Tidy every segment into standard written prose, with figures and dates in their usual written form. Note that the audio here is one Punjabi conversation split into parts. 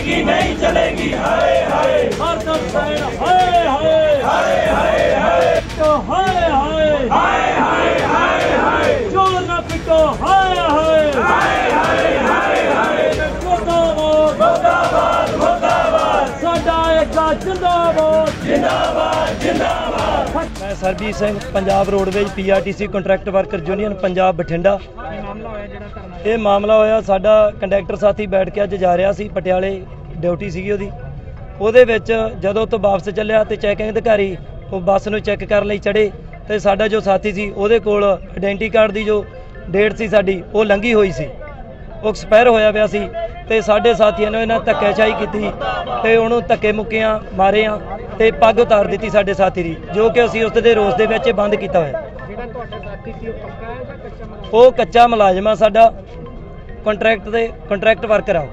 चलेगी नहीं चलेगी, हाय हाय हरदम सैन हाय हाय हाय हाय हाय तो हाय हाय हाय हाय हाय हाय चोर न पिटो हाय हाय हाय हाय हाय हाय मुर्दाबाद मुर्दाबाद मुर्दाबाद साडा एकता जिंदाबाद जिंदाबाद जिंदाबाद। मैं Sarbir Singh Punjab roadways PRTC contract worker union Punjab Bathinda. ਇਹ ਮਾਮਲਾ ਹੋਇਆ ਸਾਡਾ ਕੰਡਕਟਰ ਸਾਥੀ ਬੈਠ ਕੇ ਅੱਜ ਜਾ ਰਿਹਾ ਸੀ ਪਟਿਆਲੇ, ਡਿਊਟੀ ਸੀਗੀ ਉਹਦੇ ਵਿੱਚ ਜਦੋਂ ਤੋਂ ਵਾਪਸ ਚੱਲਿਆ ਤੇ ਚੈਕਿੰਗ ਅਧਿਕਾਰੀ ਉਹ ਬੱਸ ਨੂੰ ਚੈੱਕ ਕਰਨ ਲਈ ਚੜੇ ਤੇ ਸਾਡਾ ਜੋ ਸਾਥੀ ਸੀ ਉਹਦੇ ਕੋਲ ਆਇਡੈਂਟੀ ਕਾਰਡ ਦੀ ਜੋ ਡੇਟ ਸੀ ਸਾਡੀ ਉਹ ਲੰਘੀ ਹੋਈ ਸੀ, ਉਹ ਐਕਸਪਾਇਰ ਹੋਇਆ ਪਿਆ ਸੀ ਤੇ ਸਾਡੇ ਸਾਥੀਆਂ ਨੇ ਇਹਨਾਂ ਧੱਕੇਸ਼ਾਹੀ ਕੀਤੀ ਤੇ ਉਹਨੂੰ ਧੱਕੇ ਮੁੱਕਿਆਂ ਮਾਰਿਆਂ ਤੇ ਪੱਗ ਉਤਾਰ ਦਿੱਤੀ ਸਾਡੇ ਸਾਥੀ ਦੀ, ਜੋ ਕਿ ਅਸੀਂ ਉਸ ਦੇ ਰੋਸ ਦੇ ਵਿੱਚ ਬੰਦ ਕੀਤਾ ਹੋਇਆ। ਉਹ ਕੱਚਾ ਮੁਲਾਜ਼ਮ ਆ ਸਾਡਾ, ਕੰਟਰੈਕਟ ਵਰਕਰ ਆ।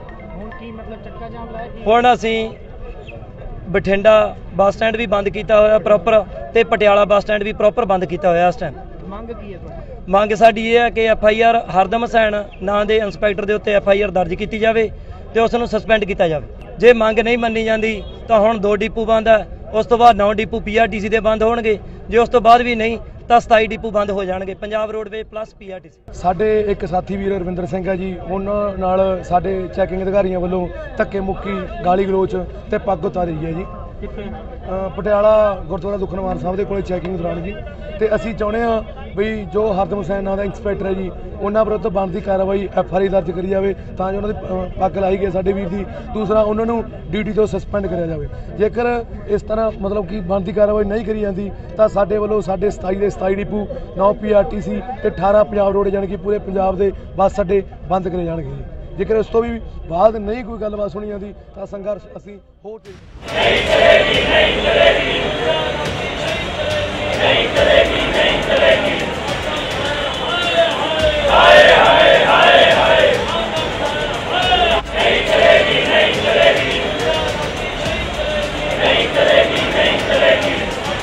ਹੁਣ ਅਸੀਂ ਬਠਿੰਡਾ ਬੱਸ ਸਟੈਂਡ ਵੀ ਬੰਦ ਕੀਤਾ ਹੋਇਆ ਪ੍ਰੋਪਰ ਤੇ ਪਟਿਆਲਾ ਬੱਸ ਸਟੈਂਡ ਵੀ ਪ੍ਰੋਪਰ ਬੰਦ ਕੀਤਾ ਹੋਇਆ ਇਸ ਟਾਈਮ। ਮੰਗ ਸਾਡੀ ਇਹ ਹੈ ਕਿ FIR ਹਰਦਮ ਸੈਨ ਨਾਂ ਦੇ ਇੰਸਪੈਕਟਰ ਦੇ ਉੱਤੇ FIR ਦਰਜ ਕੀਤੀ ਜਾਵੇ ਤੇ ਉਸ ਨੂੰ ਸਸਪੈਂਡ ਕੀਤਾ ਜਾਵੇ। ਜੇ ਮੰਗ ਨਹੀਂ ਮੰਨੀ ਜਾਂਦੀ ਤਾਂ ਹੁਣ 2 ਡਿਪੂ ਬੰਦ ਹੈ, ਉਸ ਤੋਂ ਬਾਅਦ 9 ਡਿਪੂ PRTC ਦੇ ਬੰਦ ਹੋਣਗੇ, ਜੇ ਉਸ ਤੋਂ ਬਾਅਦ ਵੀ ਨਹੀਂ ਤਾਂ 27 ਡਿਪੂ ਬੰਦ ਹੋ ਜਾਣਗੇ, ਪੰਜਾਬ ਰੋਡਵੇਜ਼ ਪਲੱਸ PRTC। ਸਾਡੇ ਇੱਕ ਸਾਥੀ ਵੀਰ ਰਵਿੰਦਰ ਸਿੰਘ ਹੈ ਜੀ, ਉਹਨਾਂ ਨਾਲ ਸਾਡੇ ਚੈਕਿੰਗ ਅਧਿਕਾਰੀਆਂ ਵੱਲੋਂ ਧੱਕੇ ਮੁੱਕੀ, ਗਾਲੀ ਗਲੋਚ ਤੇ ਪੱਗ ਉਤਾਰੀ ਹੈ ਜੀ। ਪਟਿਆਲਾ ਗੁਰਦੁਆਰਾ ਦੁਖਨਿਵਾਰਨ ਸਾਹਿਬ ਦੇ ਕੋਲੇ ਚੈਕਿੰਗ ਦੌਰਾਨ ਜੀ, ਤੇ ਅਸੀਂ ਚਾਹੁੰਦੇ ਹਾਂ ਵੀ ਜੋ ਹਰਦਮ ਸੈਨ ਨਾਂ ਦਾ ਇੰਸਪੈਕਟਰ ਹੈ ਜੀ, ਉਹਨਾਂ ਵਿਰੁੱਧ ਬਣਦੀ ਕਾਰਵਾਈ FIR ਦਰਜ ਕਰੀ ਜਾਵੇ ਤਾਂ ਜੋ ਉਹਨਾਂ ਦੀ ਪੱਗ ਲਾਈ ਗਈ ਸਾਡੇ ਵੀਰ ਦੀ। ਦੂਸਰਾ, ਉਹਨਾਂ ਨੂੰ ਡਿਊਟੀ ਤੋਂ ਸਸਪੈਂਡ ਕਰਿਆ ਜਾਵੇ। ਜੇਕਰ ਇਸ ਤਰ੍ਹਾਂ ਮਤਲਬ ਕਿ ਬਣਦੀ ਕਾਰਵਾਈ ਨਹੀਂ ਕਰੀ ਜਾਂਦੀ ਤਾਂ ਸਾਡੇ ਵੱਲੋਂ ਸਾਡੇ 27 ਦੇ 27 ਡਿਪੂ, 9 PRTC ਤੇ 18 ਪੰਜਾਬ ਰੋਡ ਜਾਣੀ ਕਿ ਪੂਰੇ ਪੰਜਾਬ ਦੇ ਬੱਸ ਅੱਡੇ ਬੰਦ ਕਰੇ ਜਾਣਗੇ ਜੀ। ਜੇਕਰ ਇਸ ਤੋਂ ਵੀ ਬਾਅਦ ਨਹੀਂ ਕੋਈ ਗੱਲਬਾਤ ਸੁਣੀ ਜਾਂਦੀ ਤਾਂ ਸੰਘਰਸ਼ ਅਸੀਂ ਹੋਰ नहीं चलेगी नहीं चलेगी नहीं चलेगी नहीं चलेगी, हाय हाय हाय हाय नहीं चलेगी नहीं चलेगी नहीं चलेगी नहीं चलेगी,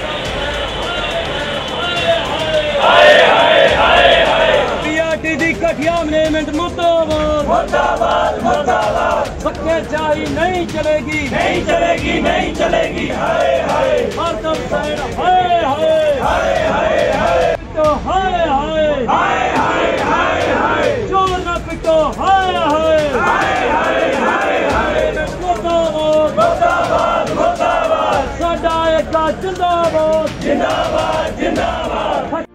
हाय हाय हाय हाय PRTC कठिया मैनेजमेंट मुर्दाबाद मुर्दाबाद मुर्दाबाद। धक्केशाही नहीं चलेगी नहीं चलेगी नहीं चलेगी, हाय हाय हरदम सैन हाय हाय हाय हाय हाय तो हाय हाय हाय हाय हाय हाय चोर न पिटो हाय हाय हाय हाय हाय हाय मुर्दाबाद मुर्दाबाद मुर्दाबाद। साडा एकता जिंदाबाद जिंदाबाद जिंदाबाद।